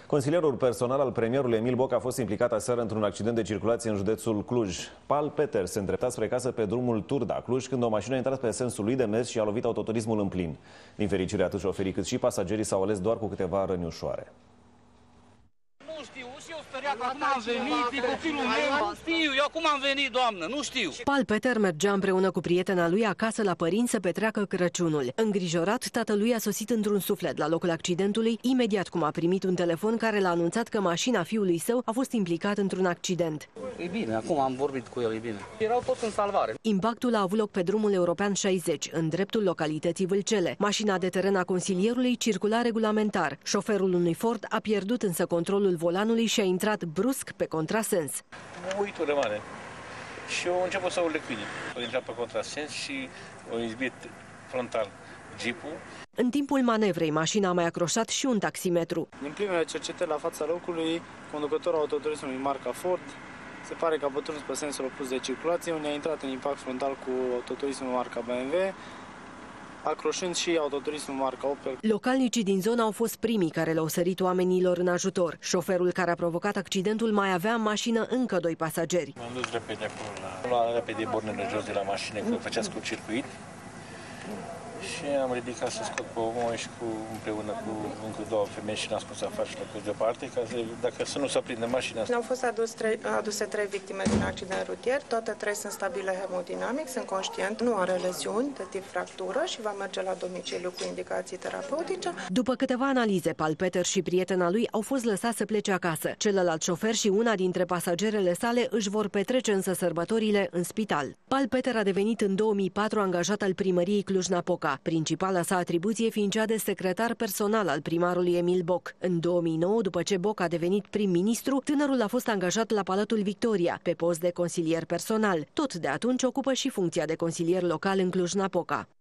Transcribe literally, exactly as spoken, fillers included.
Consilierul personal al premierului Emil Boc a fost implicat aseară într-un accident de circulație în județul Cluj. Pal Peter se îndrepta spre casă pe drumul Turda-Cluj când o mașină a intrat pe sensul lui de mers și a lovit autoturismul în plin. Din fericire, atât șoferii cât și pasagerii s-au ales doar cu câteva răni ușoare. Nu știu, și eu speriat că acum am venit, e copilul meu, nu știu, eu acum am venit, doamnă, nu știu. Pal Peter mergea împreună cu prietena lui acasă la părinți să petreacă Crăciunul. Îngrijorat, tatălui a sosit într-un suflet la locul accidentului, imediat cum a primit un telefon care l-a anunțat că mașina fiului său a fost implicat într-un accident. E bine, acum am vorbit cu el, e bine. Erau toți în salvare. Impactul a avut loc pe drumul european șaizeci, în dreptul localității Vâlcele. Mașina de teren a consilierului circula regulamentar. Șoferul unui Ford a pierdut însă controlul volanului și a intrat brusc pe contrasens. Uitul rămane. Și eu am început să o lecuine. O intrat pe contrasens și o izbit frontal jeepul. În timpul manevrei, mașina a mai acroșat și un taximetru. Din primele cercetări la fața locului, conducătorul autoturismului marca Ford se pare că a pătruns pe sensul opus de circulație, unde a intrat în impact frontal cu autoturismul marca B M W, acroșând și autoturismul marca Opel. Localnicii din zonă au fost primii care le-au sărit oamenilor în ajutor. Șoferul care a provocat accidentul mai avea în mașină încă doi pasageri. M-am dus repede acolo la, la repede bornele jos de la mașină, că făcea scurt-circuit. Și am ridicat să scot pe omul și cu, împreună cu încă două femei și ne-am spus afară și lăcut deoparte, ca să, dacă să nu se aprindă mașina. Au fost adus trei, aduse trei victime din accident rutier, toate trei sunt stabile hemodinamic, sunt conștient, nu are leziuni de tip fractură și va merge la domiciliu cu indicații terapeutice. După câteva analize, Pal Peter și prietena lui au fost lăsați să plece acasă. Celălalt șofer și una dintre pasagerele sale își vor petrece însă sărbătorile în spital. Pal Peter a devenit în două mii patru angajat al primăriei Cluj-Napoca, principala sa atribuție fiind cea de secretar personal al primarului Emil Boc. În două mii nouă, după ce Boc a devenit prim-ministru, tânărul a fost angajat la Palatul Victoria, pe post de consilier personal. Tot de atunci ocupă și funcția de consilier local în Cluj-Napoca.